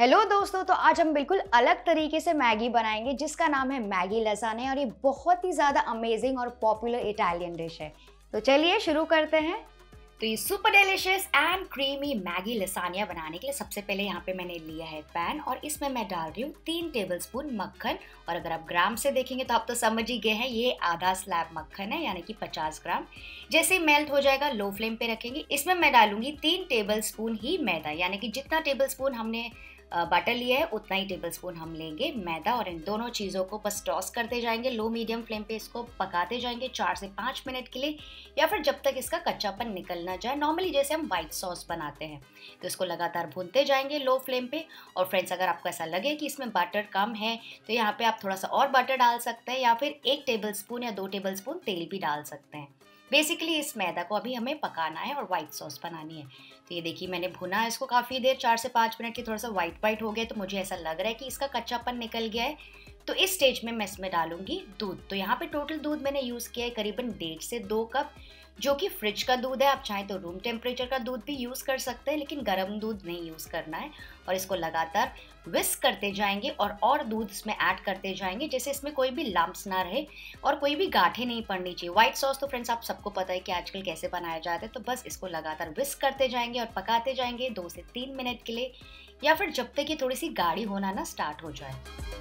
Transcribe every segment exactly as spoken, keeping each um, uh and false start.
Hello दोस्तों, तो आज हम बिल्कुल अलग तरीके से मैगी बनाएंगे जिसका नाम है मैगी लसाने और ये बहुत ही ज़्यादा अमेजिंग और पॉपुलर इटालियन डिश है। तो चलिए शुरू करते हैं। तो ये super delicious and creamy Maggi lasagna बनाने के लिए सबसे पहले यहाँ पे मैंने लिया है पैन और इसमें मैं डाल रही हूँ तीन टेबलस्पून मक्खन। और अगर आप ग्राम से देखेंगे तो आप तो समझ ही गए हैं, ये आधा स्लैब मक्खन है यानी कि पचास ग्राम। जैसे मेल्ट हो जाएगा लो फ्लेम पे रखेंगे। इसमें मैं डालूंगी तीन टेबलस्पून ही मैदा, यानी कि जितना टेबलस्पून हमने बटर लिया है उतना ही टेबलस्पून हम लेंगे मैदा। और इन दोनों चीज़ों को बस टॉस करते जाएंगे, लो मीडियम फ्लेम पे इसको पकाते जाएंगे चार से पाँच मिनट के लिए, या फिर जब तक इसका कच्चापन निकल ना जाए। नॉर्मली जैसे हम वाइट सॉस बनाते हैं तो इसको लगातार भूनते जाएंगे लो फ्लेम पे। और फ्रेंड्स, अगर आपको ऐसा लगे कि इसमें बटर कम है तो यहाँ पे आप थोड़ा सा और बटर डाल सकते हैं, या फिर एक टेबलस्पून या दो टेबलस्पून तेल भी डाल सकते हैं। बेसिकली इस मैदा को अभी हमें पकाना है और वाइट सॉस बनानी है। तो ये देखिए, मैंने भुना है इसको काफ़ी देर, चार से पाँच मिनट की, थोड़ा सा वाइट वाइट हो गया तो मुझे ऐसा लग रहा है कि इसका कच्चापन निकल गया है। तो इस स्टेज में मैं इसमें डालूंगी दूध। तो यहाँ पे टोटल दूध मैंने यूज़ किया है करीबन डेढ़ से दो कप, जो कि फ्रिज का दूध है। आप चाहें तो रूम टेम्परेचर का दूध भी यूज़ कर सकते हैं, लेकिन गर्म दूध नहीं यूज़ करना है। और इसको लगातार विस्क करते जाएंगे और और दूध इसमें ऐड करते जाएंगे, जैसे इसमें कोई भी लम्प्स ना रहे और कोई भी गांठें नहीं पड़नी चाहिए। व्हाइट सॉस तो फ्रेंड्स आप सबको पता है कि आजकल कैसे बनाया जाता है। तो बस इसको लगातार विस्क करते जाएंगे और पकाते जाएंगे दो से तीन मिनट के लिए, या फिर जब तक ये थोड़ी सी गाढ़ी होना ना स्टार्ट हो जाए।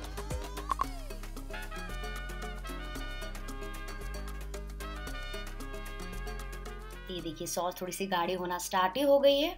ये देखिए, सॉस थोड़ी सी गाढ़ी होना स्टार्ट ही हो गई है।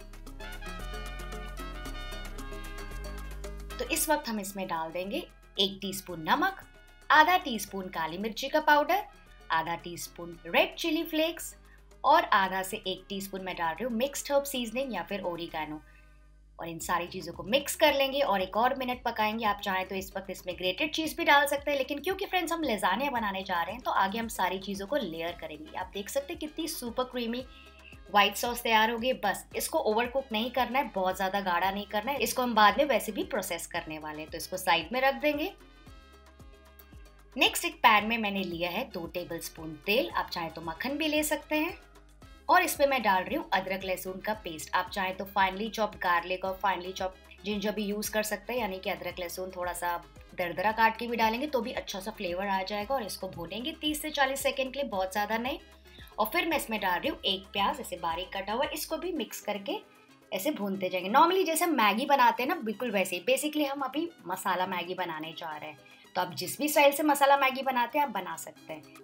तो इस वक्त हम इसमें डाल देंगे एक टीस्पून नमक, आधा टीस्पून काली मिर्ची का पाउडर, आधा टीस्पून रेड चिली फ्लेक्स और आधा से एक टीस्पून मैं डाल रही हूँ मिक्स्ड हर्ब सीजनिंग या फिर ओरिगैनो। और इन सारी चीज़ों को मिक्स कर लेंगे और एक और मिनट पकाएंगे। आप चाहें तो इस वक्त इसमें ग्रेटेड चीज़ भी डाल सकते हैं, लेकिन क्योंकि फ्रेंड्स हम लेज़ानिया बनाने जा रहे हैं तो आगे हम सारी चीज़ों को लेयर करेंगे। आप देख सकते हैं कितनी सुपर क्रीमी व्हाइट सॉस तैयार होगी। बस इसको ओवर कुक नहीं करना है, बहुत ज़्यादा गाढ़ा नहीं करना है। इसको हम बाद में वैसे भी प्रोसेस करने वाले हैं, तो इसको साइड में रख देंगे। नेक्स्ट एक पैन में मैंने लिया है दो टेबल स्पून तेल, आप चाहें तो मक्खन भी ले सकते हैं। और इसमें मैं डाल रही हूँ अदरक लहसुन का पेस्ट। आप चाहें तो फाइनली चॉप गार्लिक और फाइनली चॉप जिंजर भी यूज़ कर सकते हैं, यानी कि अदरक लहसुन थोड़ा सा दरदरा काट के भी डालेंगे तो भी अच्छा सा फ्लेवर आ जाएगा। और इसको भूनेंगे तीस से चालीस सेकेंड के लिए, बहुत ज़्यादा नहीं। और फिर मैं इसमें डाल रही हूँ एक प्याज ऐसे बारीक कटा हुआ, इसको भी मिक्स करके ऐसे भूनते जाएंगे। नॉर्मली जैसे हम मैगी बनाते हैं ना, बिल्कुल वैसे ही। बेसिकली हम अभी मसाला मैगी बनाने जा रहे हैं, तो आप जिस भी स्टाइल से मसाला मैगी बनाते हैं आप बना सकते हैं।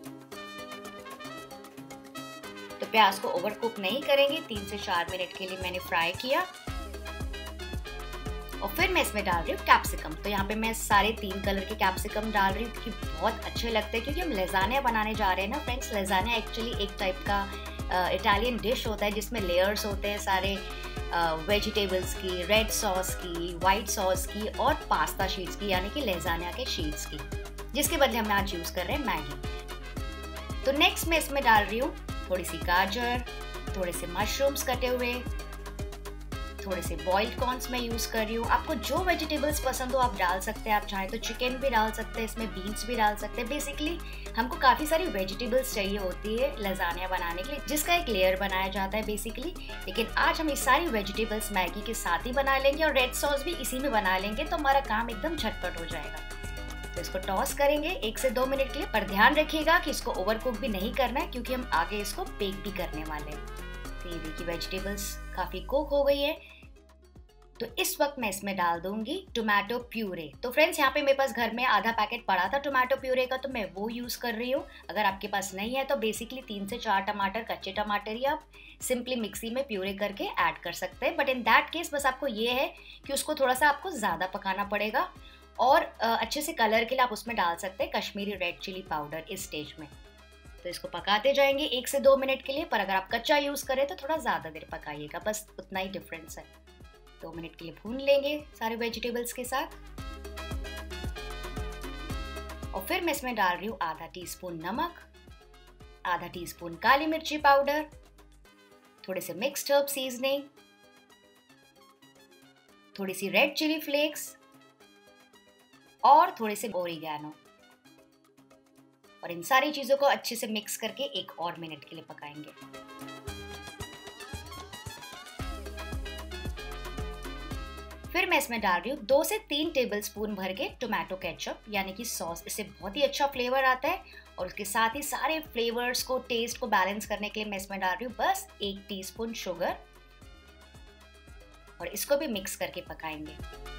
तो प्याज को ओवर कुक नहीं करेंगे, तीन से चार मिनट के लिए मैंने फ्राई किया। और फिर मैं इसमें डाल रही हूँ कैप्सिकम। तो यहाँ पे मैं सारे तीन कलर के कैप्सिकम डाल रही हूँ क्योंकि बहुत अच्छे लगते हैं, क्योंकि हम लेज़ानिया बनाने जा रहे हैं ना फ्रेंड्स। लेज़ानिया एक्चुअली एक टाइप का इटालियन डिश होता है जिसमें लेयर्स होते हैं सारे वेजिटेबल्स की, रेड सॉस की, वाइट सॉस की और पास्ता शीट्स की, यानी कि लेज़ानिया के शीट्स की, जिसके बदले हम आज यूज़ कर रहे हैं मैगी। तो नेक्स्ट मैं इसमें डाल रही हूँ थोड़ी सी गाजर, थोड़े से मशरूम्स कटे हुए, थोड़े से बॉइल्ड कॉर्न्स मैं यूज़ कर रही हूँ। आपको जो वेजिटेबल्स पसंद हो आप डाल सकते हैं। आप चाहें तो चिकन भी डाल सकते हैं, इसमें बीन्स भी डाल सकते हैं। बेसिकली हमको काफ़ी सारी वेजिटेबल्स चाहिए होती है लेज़ानिया बनाने के लिए, जिसका एक लेयर बनाया जाता है बेसिकली। लेकिन आज हम ये सारी वेजिटेबल्स मैगी के साथ ही बना लेंगे और रेड सॉस भी इसी में बना लेंगे, तो हमारा काम एकदम झटपट हो जाएगा। तो इसको टॉस करेंगे एक से दो मिनट के लिए, पर ध्यान रखिएगा कि इसको ओवर कुक भी नहीं करना है क्योंकि हम आगे इसको बेक भी करने वाले हैं। तो ये देखिए, वेजिटेबल्स काफ़ी कुक हो गई है। तो इस वक्त मैं इसमें डाल दूंगी टोमेटो प्यूरे। तो फ्रेंड्स, यहाँ पे मेरे पास घर में आधा पैकेट पड़ा था टोमेटो प्यूरे का, तो मैं वो यूज़ कर रही हूँ। अगर आपके पास नहीं है तो बेसिकली तीन से चार टमाटर, कच्चे टमाटर ही आप सिंपली मिक्सी में प्यूरे करके ऐड कर सकते हैं। बट इन दैट केस बस आपको ये है कि उसको थोड़ा सा आपको ज़्यादा पकाना पड़ेगा। और अच्छे से कलर के लिए आप उसमें डाल सकते हैं कश्मीरी रेड चिली पाउडर इस स्टेज में। तो इसको पकाते जाएंगे एक से दो मिनट के लिए, पर अगर आप कच्चा यूज़ करें तो थोड़ा ज़्यादा देर पकाइएगा, बस उतना ही डिफरेंस है। दो मिनट के लिए भून लेंगे सारे वेजिटेबल्स के साथ। और फिर मैं इसमें डाल रही हूँ आधा टीस्पून नमक, आधा टीस्पून काली मिर्ची पाउडर, थोड़े से मिक्स्ड हर्ब सीजनिंग, थोड़ी सी रेड चिली फ्लेक्स और थोड़े से ओरिगैनो। और इन सारी चीज़ों को अच्छे से मिक्स करके एक और मिनट के लिए पकाएंगे। फिर मैं इसमें डाल रही हूँ दो से तीन टेबलस्पून भर के टोमेटो केचप यानी कि सॉस। इससे बहुत ही अच्छा फ्लेवर आता है और उसके साथ ही सारे फ्लेवर्स को, टेस्ट को बैलेंस करने के लिए मैं इसमें डाल रही हूँ बस एक टीस्पून शुगर और इसको भी मिक्स करके पकाएंगे।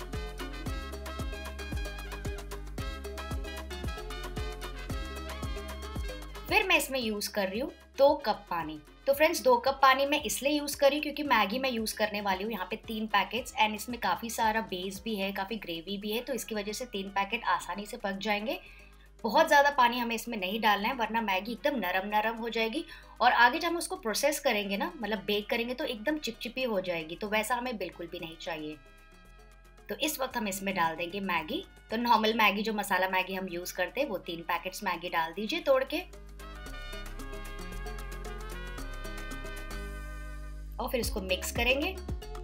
फिर मैं इसमें यूज कर रही हूँ दो कप पानी। तो फ्रेंड्स दो कप पानी मैं इसलिए यूज कर रही हूँ क्योंकि मैगी मैं यूज करने वाली हूँ यहाँ पे तीन पैकेट्स एंड इसमें काफी सारा बेस भी है, काफी ग्रेवी भी है, तो इसकी वजह से तीन पैकेट आसानी से पक जाएंगे। बहुत ज़्यादा पानी हमें इसमें नहीं डालना है वरना मैगी एकदम नरम नरम हो जाएगी और आगे जब हम उसको प्रोसेस करेंगे ना, मतलब बेक करेंगे तो एकदम चिपचिपी हो जाएगी, तो वैसा हमें बिल्कुल भी नहीं चाहिए। तो इस वक्त हम इसमें डाल देंगे मैगी। तो नॉर्मल मैगी जो मसाला मैगी हम यूज़ करते हैं वो तीन पैकेट्स मैगी डाल दीजिए तोड़ के और फिर इसको मिक्स करेंगे।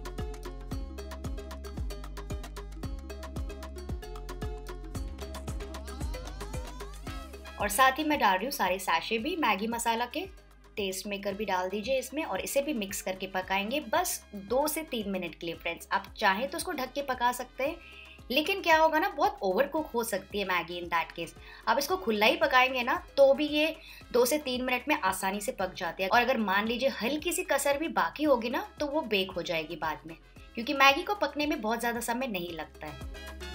और साथ ही मैं डाल रही हूँ सारे सैशे भी मैगी मसाला के, टेस्ट मेकर भी डाल दीजिए इसमें और इसे भी मिक्स करके पकाएंगे बस दो से तीन मिनट के लिए। फ्रेंड्स आप चाहें तो उसको ढक के पका सकते हैं, लेकिन क्या होगा ना, बहुत ओवर कुक हो सकती है मैगी इन दैट केस। आप इसको खुला ही पकाएंगे ना तो भी ये दो से तीन मिनट में आसानी से पक जाती है और अगर मान लीजिए हल्की सी कसर भी बाकी होगी ना तो वो बेक हो जाएगी बाद में, क्योंकि मैगी को पकने में बहुत ज़्यादा समय नहीं लगता है।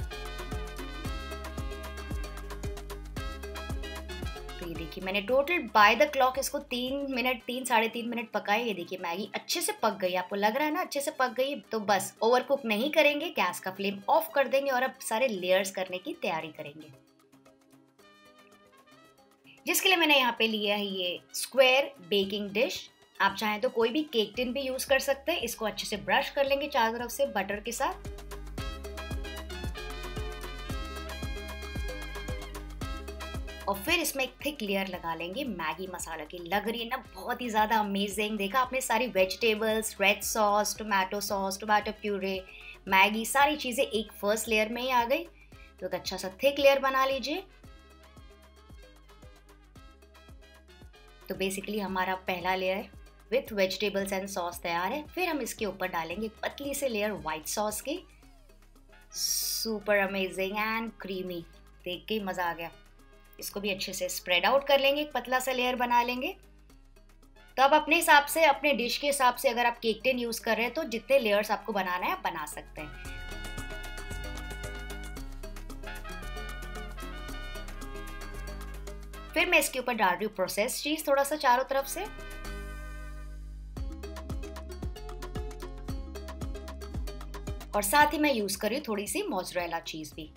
तो ये देखिए मैंने टोटल बाय द क्लॉक इसको तीन मिनट तीन साढ़े तीन मिनट पकाए। ये देखिए मैगी अच्छे से पक गई, आपको लग रहा है ना अच्छे से पक गई। तो बस ओवर कुक नहीं करेंगे, गैस का फ्लेम ऑफ कर देंगे और अब सारे लेयर्स करने की तैयारी करेंगे, जिसके लिए मैंने यहाँ पे लिया है ये स्क्वायर बेकिंग डिश। आप चाहें तो कोई भी केक टिन भी यूज कर सकते हैं। इसको अच्छे से ब्रश कर लेंगे चारों तरफ से बटर के साथ और फिर इसमें एक थिक लेयर लगा लेंगे मैगी मसाला की। लग रही है ना बहुत ही ज़्यादा अमेजिंग। देखा आपने सारी vegetables, red sauce, tomato sauce, tomato puree, Maggi, सारी चीज़ें एक फर्स्ट लेयर में ही आ गई। तो एक अच्छा सा थिक लेयर बना लीजिए। तो बेसिकली हमारा पहला layer with vegetables and sauce तैयार है। फिर हम इसके ऊपर डालेंगे पतली से लेयर व्हाइट सॉस की। सुपर अमेजिंग एंड क्रीमी, देख के मज़ा आ गया। इसको भी अच्छे से स्प्रेड आउट कर लेंगे, एक पतला सा लेयर बना लेंगे। तो अब अपने हिसाब से, अपने डिश के हिसाब से, अगर आप केक टिन यूज कर रहे हैं तो जितने लेयर्स आपको बनाना है आप बना सकते हैं। फिर मैं इसके ऊपर डाल रही हूँ प्रोसेस्ड चीज थोड़ा सा चारों तरफ से। और साथ ही मैं यूज कर रही हूँ थोड़ी सी मोज़रेला चीज भी।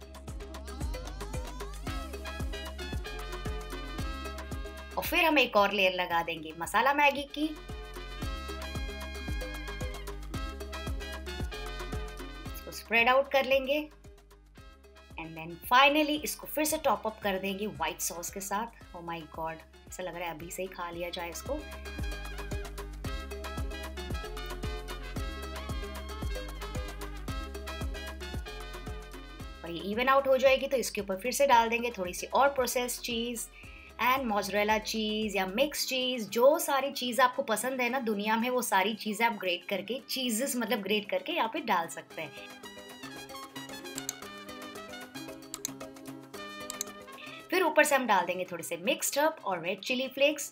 और फिर हम एक और लेयर लगा देंगे मसाला मैगी की। इसको स्प्रेड आउट कर लेंगे एंड देन फाइनली इसको फिर से टॉप अप कर देंगे व्हाइट सॉस के साथ। ओह माय गॉड, ऐसा लग रहा है अभी से ही खा लिया जाए इसको। और ये इवन आउट हो जाएगी तो इसके ऊपर फिर से डाल देंगे थोड़ी सी और processed cheese and mozzarella cheese या मिक्स चीज़। जो सारी चीज़ आपको पसंद है ना दुनिया में, वो सारी चीज़ें आप ग्रेट करके, चीज़ेस मतलब ग्रेट करके यहाँ पे डाल सकते हैं। फिर ऊपर से हम डाल देंगे थोड़े से मिक्स्ड हर्ब और रेड चिली फ्लेक्स।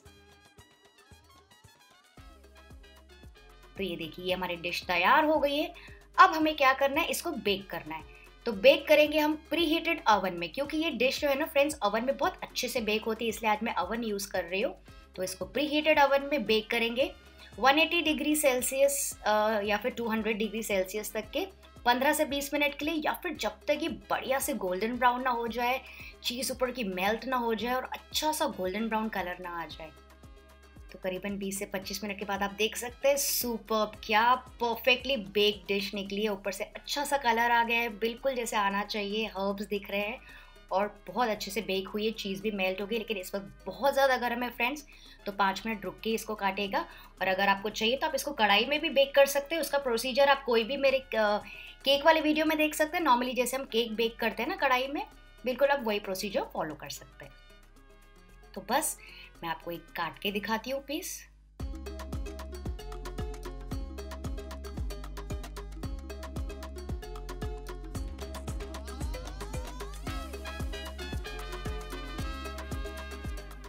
तो ये देखिए ये हमारी डिश तैयार हो गई है। अब हमें क्या करना है, इसको बेक करना है। तो बेक करेंगे हम प्री हीटेड ओवन में, क्योंकि ये डिश जो है ना फ्रेंड्स ओवन में बहुत अच्छे से बेक होती है, इसलिए आज मैं ओवन यूज़ कर रही हूँ। तो इसको प्री हीटेड ओवन में बेक करेंगे एक सौ अस्सी डिग्री सेल्सियस या फिर दो सौ डिग्री सेल्सियस तक के पंद्रह से बीस मिनट के लिए, या फिर जब तक ये बढ़िया से गोल्डन ब्राउन ना हो जाए, चीज़ ऊपर की मेल्ट ना हो जाए और अच्छा सा गोल्डन ब्राउन कलर ना आ जाए। तो करीबन बीस से पच्चीस मिनट के बाद आप देख सकते हैं सुपर्ब, क्या परफेक्टली बेक डिश निकली है। ऊपर से अच्छा सा कलर आ गया है, बिल्कुल जैसे आना चाहिए। हर्ब्स दिख रहे हैं और बहुत अच्छे से बेक हुई है, चीज़ भी मेल्ट हो गई। लेकिन इस वक्त बहुत ज़्यादा गर्म है फ्रेंड्स, तो पाँच मिनट रुक के इसको काटेगा। और अगर आपको चाहिए तो आप इसको कढ़ाई में भी बेक कर सकते हैं। उसका प्रोसीजर आप कोई भी मेरे केक वाले वीडियो में देख सकते हैं। नॉर्मली जैसे हम केक बेक करते हैं ना कढ़ाई में, बिल्कुल आप वही प्रोसीजर फॉलो कर सकते हैं। तो बस मैं आपको एक काट के दिखाती हूँ पीस।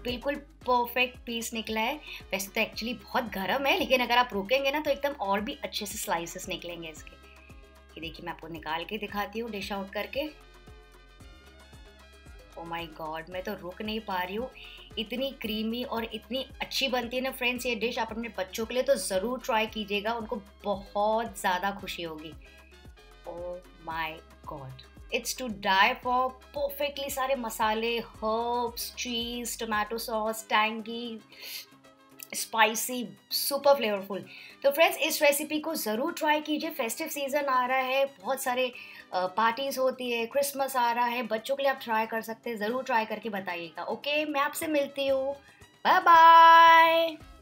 बिल्कुल परफेक्ट पीस निकला है। वैसे तो एक्चुअली बहुत गर्म है, लेकिन अगर आप रोकेंगे ना तो एकदम और भी अच्छे से स्लाइसेस निकलेंगे इसके। ये देखिए, मैं आपको निकाल के दिखाती हूँ डिश आउट करके। ओ माय गॉड, मैं तो रुक नहीं पा रही हूँ, इतनी क्रीमी और इतनी अच्छी बनती है ना फ्रेंड्स ये डिश। आप अपने बच्चों के लिए तो ज़रूर ट्राई कीजिएगा, उनको बहुत ज़्यादा खुशी होगी। Oh my god, it's to die for. Perfectly सारे मसाले, herbs, cheese, tomato sauce, tangy, spicy, super flavourful. तो फ्रेंड्स, इस रेसिपी को ज़रूर ट्राई कीजिए। फेस्टिव सीज़न आ रहा है, बहुत सारे पार्टीज़ होती है, क्रिसमस आ रहा है, बच्चों के लिए आप ट्राई कर सकते हैं। ज़रूर ट्राई करके बताइएगा। ओके, मैं आपसे मिलती हूँ। Bye bye.